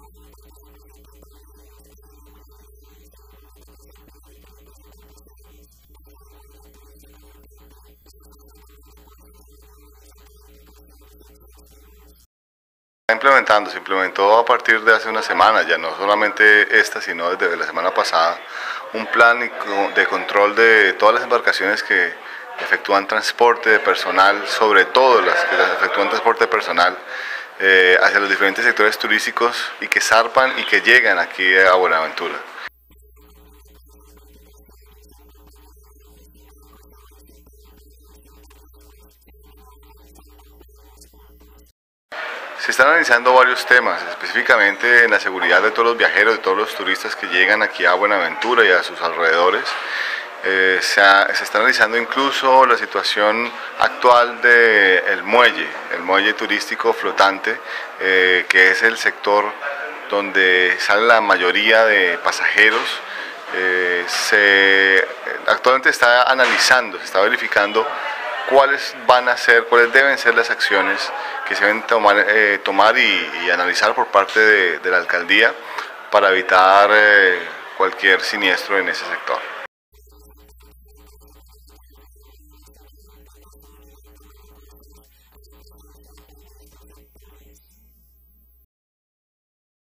Se implementó a partir de hace una semana, ya no solamente esta, sino desde la semana pasada, un plan de control de todas las embarcaciones que efectúan transporte de personal, sobre todo las que efectúan transporte de personal hacia los diferentes sectores turísticos y que zarpan y que llegan aquí a Buenaventura. Se están analizando varios temas, específicamente en la seguridad de todos los viajeros, de todos los turistas que llegan aquí a Buenaventura y a sus alrededores. Se está analizando incluso la situación actual del el muelle turístico flotante, que es el sector donde sale la mayoría de pasajeros. Actualmente está analizando, se está verificando cuáles deben ser las acciones que se deben tomar y analizar por parte de la alcaldía para evitar cualquier siniestro en ese sector.